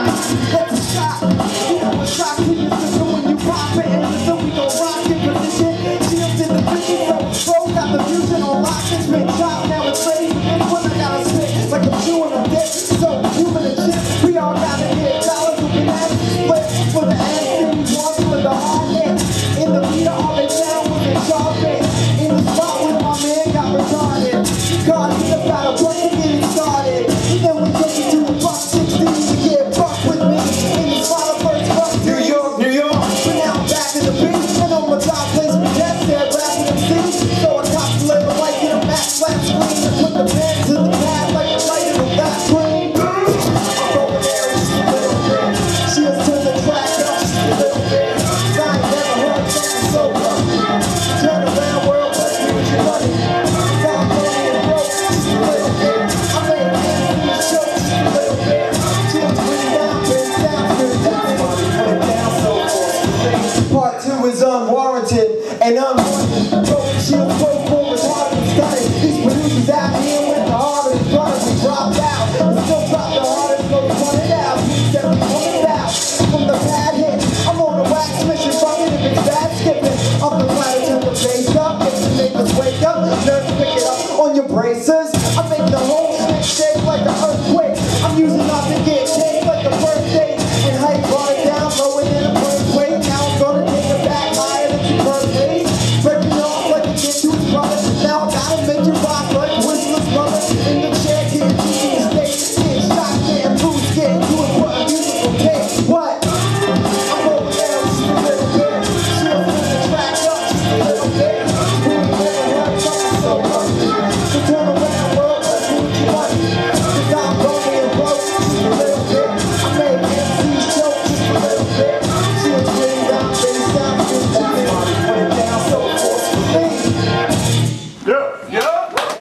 That's a shot. You know a shock to your system when you pop it. And listen, we gon' rock in position. Shields in the vision, so flow got the fusion on lock. It's been chopped, now it's ready. It's when I gotta spit like I'm chewing a dick. So human and chip, we all gotta get dollars who can have split for the ass and we want for the hard hit. In the leader, all they down with the sharp hit. In the spot when my man got retarded. God, he's about a buck to get it started. Then we take it to a buck 16 to get bucked with me. In the spot of first buck, New York, New York. But now I'm back in the beat, and on my top place we dead there, rapping them things. So I cop the label like in a matte flat screen. And put the pen to the pad like a light in a fat screen. I'm over there, just a little bit. She has turned the track up just a little bit. I ain't never heard something so rough. Turn around, world, let's see what you're running. Found money and broke just a little bit. I made a hand in the show just a little bit. Chills bring down, bring down, bring down. Put it down so forth. Part 2 is unwarranted and unwanted. Broken shields, broke forward, hard and stunning. These producers out here with the hardest runners. We dropped out, we still drop the hardest, go run it out. Beats that we coming out from the bad hit. I'm on a wax mission, fucking if it's bad skipping. Up the ladder, turn the bass up, get the neighbors wake up. Nerves pick it up on your braces. I make the whole shit shake like an earthquake. I'm using not to get cake like a birthday. And how you brought it down, lower than a earthquake. Now I'm gonna take it back higher than your birthday. Breaking off like a kid to his brother. Now I gotta make you rock like Whistler's brother. In the chair, getting to the stage. Getting shot, getting bruised, getting to it for a musical take. What?